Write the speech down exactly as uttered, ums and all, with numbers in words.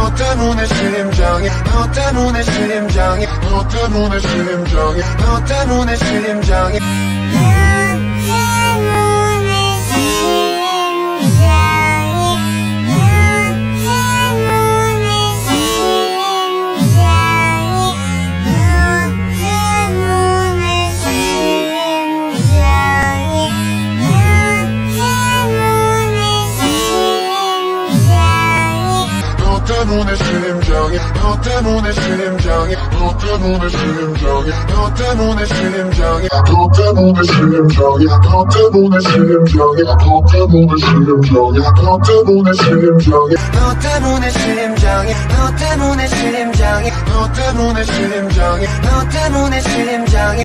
너 때문에 심장이 너 때문에 심장이 너 때문에 심장이 너 때문에 심장이 너 때문에 심장이 너 때문에 심장이 너 때문에 심장이 너 때문에 심장이 너 때문에 심장이 너 때문에 심장이 너 때문에 심장이 너 때문에 심장이 너 때문에 심장이 너 때문에 심장이 너 때문에 심장이 너 때문에 심장이